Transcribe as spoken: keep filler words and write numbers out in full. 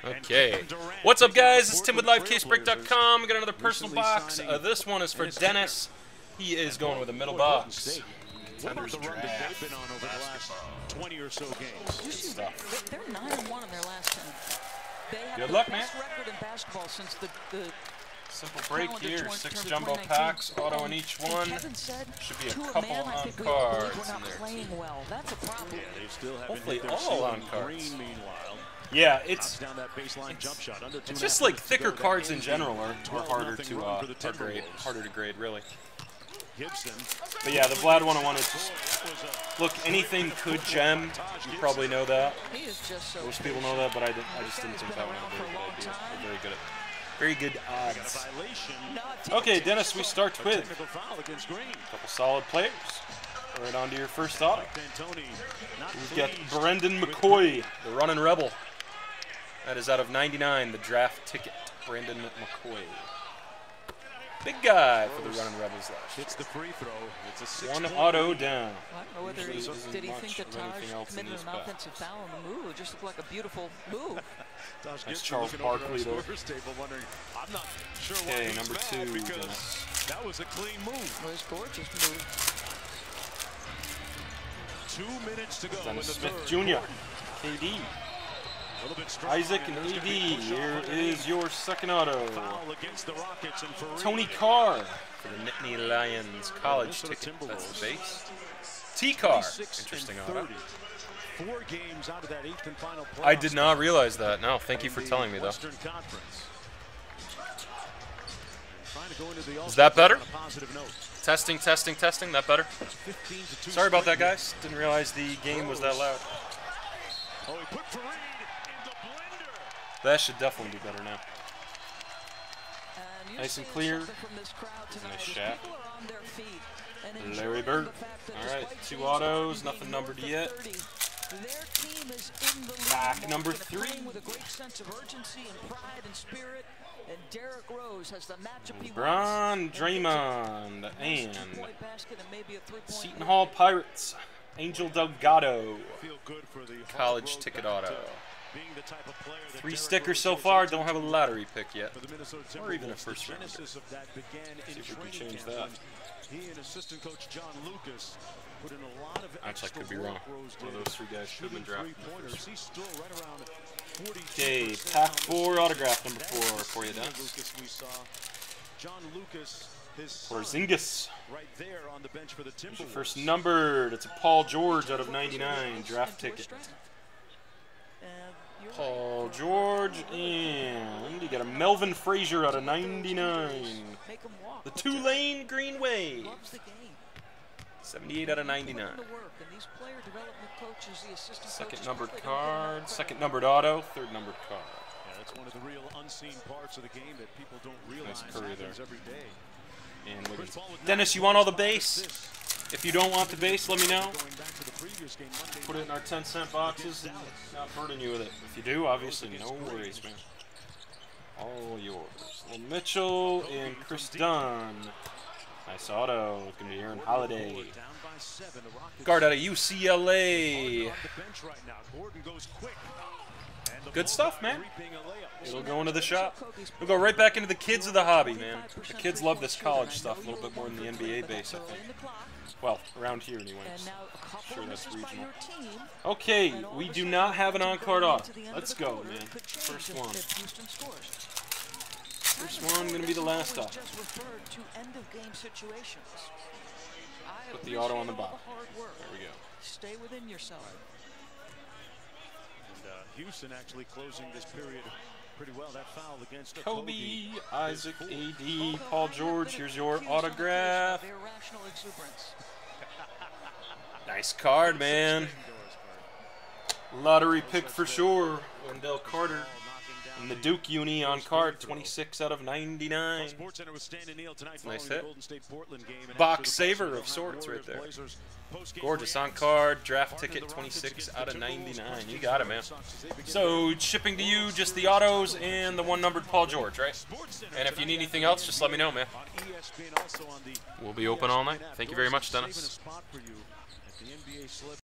Okay. What's up, guys? It's Tim with Live Case Break dot com. We got another personal box. Uh, this one is for Dennis. He is going with a middle box. Contenders draft. Been on over the last twenty or so games. Good stuff. They're nine and one in their last ten. They have Good the luck, man. best record in basketball since the, the Simple break calendar here. twenty- Six turned jumbo twenty nineteen. packs, auto in each And one. Kevin said, Should be a to couple man, I on think we cards believe we're in not there. playing well. That's a problem. Yeah, they still haven't Hopefully hit their all ceiling. on cards. Green, meanwhile, Yeah, knocks it's down that baseline jump shot. Under two it's and a just half like minutes to thicker go. That cards in ends general the are, are twelve harder nothing to run uh, for the are grade, Timberwolves. harder to grade, really. Gibson. But yeah, the Vlad one I wanted to That was a look. Anything could gem. You probably know that. He is just so Most people know that, but I didn't. I just didn't think that one was a very good idea. They're very good at, very good odds. violation. Okay, Dennis, we start with Technical foul against Green. a couple solid players. Right on to your first auto. D'Antoni not We've got pleased Brendan with McCoy, the running rebel. That is out of ninety-nine, the draft ticket. Brendan McCoy. Big guy for the running rebels last year. hits the free throw. It's a six One point auto lead. down. I don't know whether he, Usually isn't did he much think that of Taj anything else in committed these an packs. offensive foul on the move. It just looked like a beautiful move. Taj That's Gibson Charles looking over Barkley, at our though. scorer's table wondering, I'm not sure why Okay, he's number mad two, because Dennis. that was a clean move. It was gorgeous move. Two minutes to go in Dennis the Smith third. Junior K D. A little bit strong, Isaac and there's A gonna be D. push-off Here underneath. is your second auto. Foul against the Rockets and Fareed. Tony Carr for the Nittany Lions college ticket. That's the base. T-Carr. twenty-six Interesting and auto. thirty. Four games out of that eighth and final I playoff did not realize that. No, thank you in for the telling me, though. Western Conference. Trying to go into the Is that better? on a positive note. Testing, testing, testing. That better? fifteen to two Sorry about that, sprint. guys. Didn't realize the game was that loud. Oh, he put Fareed in the blender. That should definitely be better now. And you're Nice and seeing clear. something from this crowd tonight Nice as shot. people are on their feet and Larry enjoying Bird. the fact that All right, despite two teams autos, often nothing being numbered north of yet. thirty, their team is in the lead Pack market number and three. playing with a great sense of urgency and pride and spirit. And Derrick Rose has the matchup he Bron wants. Draymond Nice and two-point basket and maybe a three-point Seton lead. Hall Pirates. Angel Delgado. Feel good for the College hard road ticket back to auto. being the type of player that Three Derrick stickers Rose so is far. into Don't have a lottery pick yet. for the Minnesota Or even a Timberwolves. first The rounder. genesis of that began in See if we can training change camp that. when he and assistant coach John Lucas put in a lot of Actually, I extra could be work. wrong. Rose One of did those three guys should have been shooting drafted in the three-pointers. first. He's still right around forty-two Okay, percent pack on the four, season. autograph number That four was the for you, senior Dennis. Lucas we saw. John Lucas, his son, Porzingis. right there on the bench for the Here's your Timberwolves. first numbered. It's a Paul George out of ninety-nine. Draft ticket. Paul George. And you got a Melvin Frazier out of ninety-nine. The Tulane Green Wave. Loves the game. seventy-eight out of ninety-nine. Putting the work, and these player development coaches, the assistant Second coaches, numbered probably don't get enough card. credit. Second numbered auto. Third numbered card. Yeah, that's one of the real unseen parts of the game that people don't realize Curry happens there. every day. And Chris Wiggins. Paul with Dennis, nine you want all the points, five base? assists. If you don't want the base, let me know. Going back to the previous game, Monday Put it in night. our ten cent boxes and not burden you with it. If you do, obviously, no worries, man. All yours. Little Mitchell and Chris Dunn. Nice auto. It's going to be Aaron Holiday. Down by seven, the Rockets Guard out of U C L Gordon A. on the bench right now. Gordon goes quick. And the Good stuff, Bulldogs man. reaping a layup. It'll go into the shop. We'll go right back into the kids of the hobby, man. The kids love this college stuff a little bit more than the N B A base, I think. Well, around here anyways. And now a couple Sure, that's misses by regional. your team. Okay, And all we of a do sudden, not have an going on-card into auto. the end of Let's the go, quarter man. could change First if- one. if Houston scores. First Tyler one going to be the doesn't last always auto. just refer to end-of-game situations. I Put the auto on the appreciate all bottom. hard work. There we go. Stay within yourself. And uh, Houston actually closing this period pretty well. That foul against Kobe, Isaac, A D, Paul George. Here's your autograph. Of irrational exuberance. Nice card, man. Lottery pick for sure. Wendell Carter. And the Duke uni on card, twenty-six out of ninety-nine. SportsCenter with Stan and Neil tonight Nice following the hit. Golden State Portland game. And Box after the saver Blazers, of sorts right there. Blazers post-game Gorgeous on reaction. card, draft Harden and ticket, the Rockets twenty-six against out the of Timberwolves. ninety-nine. You Questions got it, for man. Red Sox as they begin So shipping to you just the autos and the one numbered Paul George, right? SportsCenter And if you need tonight anything after else, just let me know, man. on E S P N, also on the We'll be open all night. E S P N app. Thank you very much, Dorsey Dennis. saving a spot for you at the N B A slip.